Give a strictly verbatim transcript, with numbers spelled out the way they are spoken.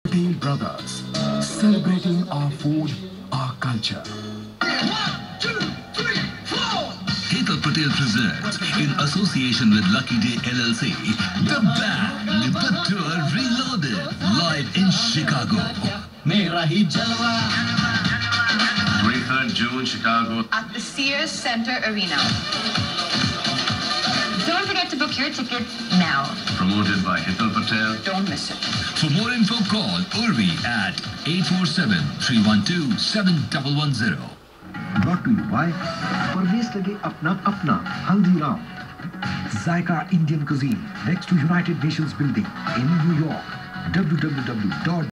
Dale Brothers, celebrating our food, our culture. Hetal Patel presents, in association with Lucky Day L L C, The Band, The Tour Reloaded, live in Chicago. Mera hi jalwa. twenty-third June, Chicago. At the Sears Center Arena. Don't forget to book your tickets now. Promoted by Hetal Patel. Don't miss it. For more info, call Urvi at eight four seven, three one two, seven one one zero. Brought to you by Parvez Lage Apna Apna Haldiram. Zyka Indian Cuisine next to United Nations Building in New York. w w w dot